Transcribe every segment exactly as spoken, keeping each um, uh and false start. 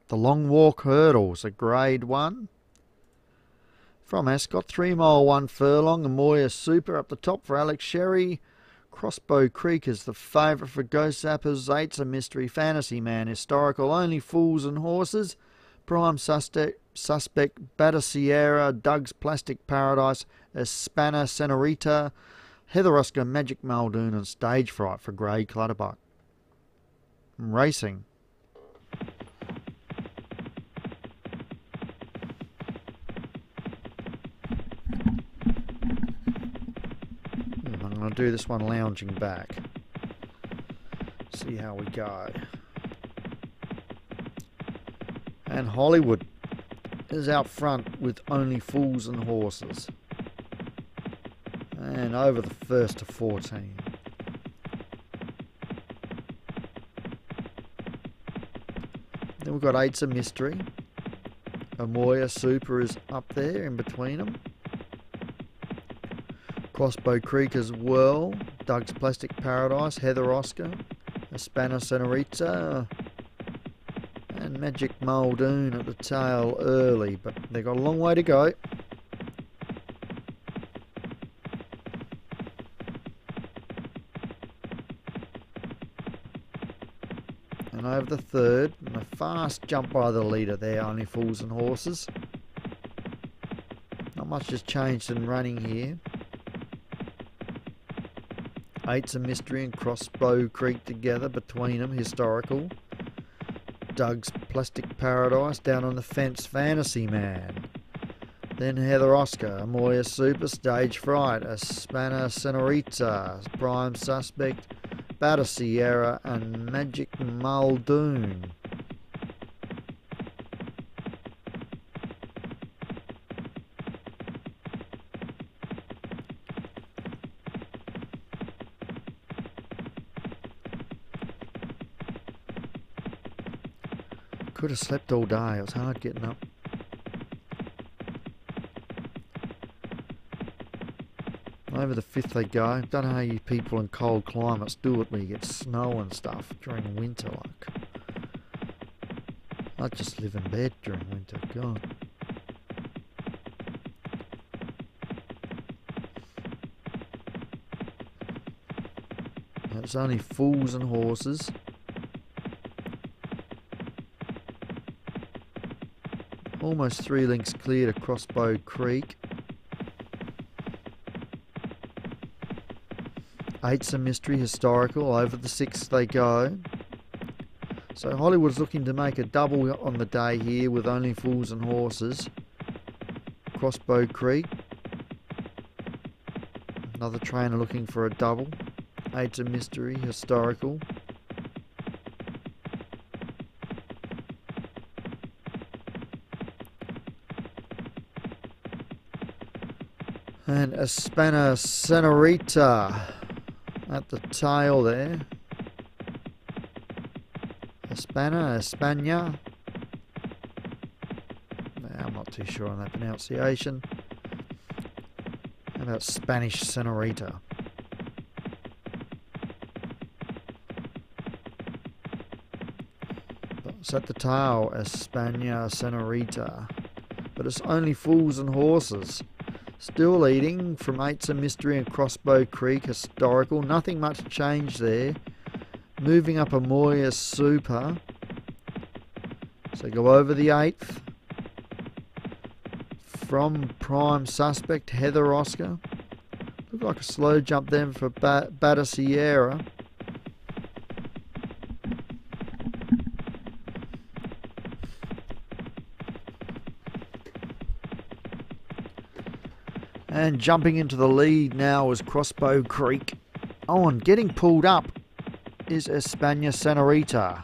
The Long Walk Hurdles, a grade one. From Ascot, three mile one furlong, Amoya Super up the top for Alex Sherry. Crossbow Creek is the favourite for Ghost Zappers. Eight's a Mystery, Fantasy Man, Historical, Only Fools and Horses. Prime Suspect, Suspect Batter Sierra, Doug's Plastic Paradise, Espana Senorita, Heather Oscar, Magic Muldoon and Stage Fright for Grey Clutterbuck. Racing. I'm going to do this one lounging back. See how we go. And Hollywood is out front with Only Fools and Horses. And over the first to fourteen. Then we've got Eight's a Mystery. Amoya Super is up there in between them. Crossbow Creek as well. Doug's Plastic Paradise, Heather Oscar, Espana Senorita, and Magic Muldoon at the tail early, but they've got a long way to go. And over the third, and a fast jump by the leader there, Only Fools and Horses. Not much has changed in running here. Eight's a Mystery and Crossbow Creek together between them, Historical. Doug's Plastic Paradise down on the fence, Fantasy Man. Then Heather Oscar, Amoya Super, Stage Fright, Espana Senorita, Prime Suspect, Batter Sierra and Magic Muldoon. Could have slept all day. It was hard getting up. Over the fifth they go. Don't know how you people in cold climates do it when you get snow and stuff during winter. Like, I just live in bed during winter. God. It's Only Fools and Horses. Almost three links clear to Crossbow Creek. Eight's a Mystery, Historical. Over the sixth they go. So Hollywood's looking to make a double on the day here with Only Fools and Horses. Crossbow Creek. Another trainer looking for a double. Eight's a Mystery, Historical. And Espana Senorita at the tail there. Espana, Espana. I'm not too sure on that pronunciation. How about Spanish Senorita? It's at the tail, Espana Senorita. But it's Only Fools and Horses. Still leading from Eight's a Mystery and Crossbow Creek, Historical. Nothing much changed there. Moving up Amoya Super. So go over the eighth. From Prime Suspect, Heather Oscar. Looked like a slow jump then for ba Batter Sierra. And jumping into the lead now is Crossbow Creek. Oh, and getting pulled up is Espana Senorita.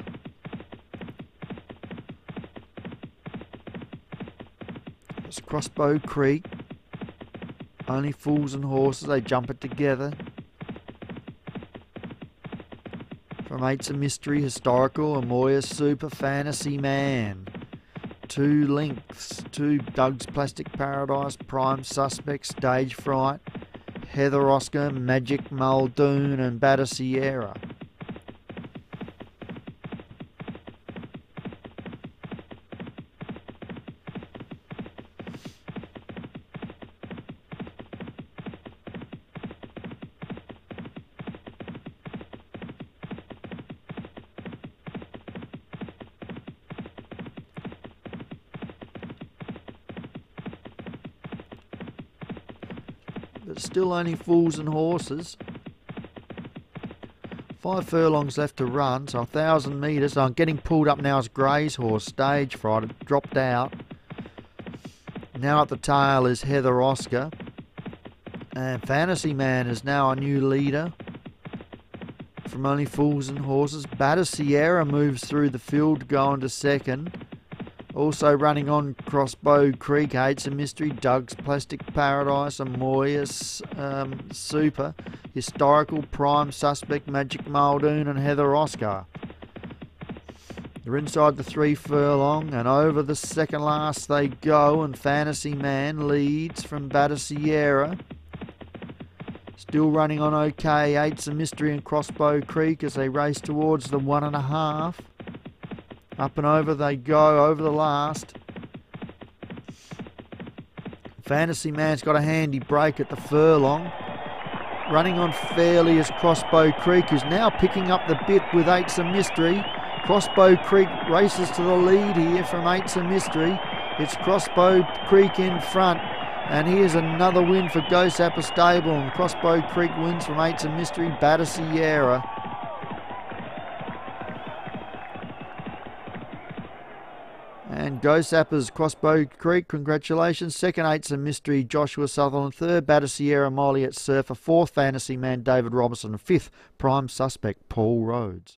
It's Crossbow Creek. Only Fools and Horses, they jump it together. From Eight's a Mystery, Historical, Amoya Super, Fantasy Man. Two lengths to Doug's Plastic Paradise, Prime Suspect, Stage Fright, Heather Oscar, Magic Muldoon and Batter Sierra. but still only Fools and Horses. Five furlongs left to run, so a thousand metres. I'm getting pulled up now as Grey's Horse, Stage Fright, it dropped out. Now at the tail is Heather Oscar. And Fantasy Man is now a new leader from Only Fools and Horses. Batter Sierra moves through the field, going to second. Also running on Crossbow Creek, Hates a Mystery, Doug's Plastic Paradise, Amoyas um, Super, Historical, Prime Suspect, Magic Muldoon and Heather Oscar. They're inside the three furlong and over the second last they go, and Fantasy Man leads from Batter Sierra. Still running on okay, Hates a Mystery and Crossbow Creek as they race towards the one and a half. Up and over they go, over the last. Fantasy Man's got a handy break at the furlong. Running on fairly is Crossbow Creek, who's now picking up the bit with Hates a Mystery. Crossbow Creek races to the lead here from Hates a Mystery. It's Crossbow Creek in front. And here's another win for Go Sapper Stable. And Crossbow Creek wins from Hates a Mystery, Batter Sierra. And Go Sappers, Crossbow Creek, congratulations. Second, Hates a Mystery, Joshua Sutherland. Third, Batter Sierra, Molly at Surfer. Fourth, Fantasy Man, David Robertson. Fifth, Prime Suspect, Paul Rhodes.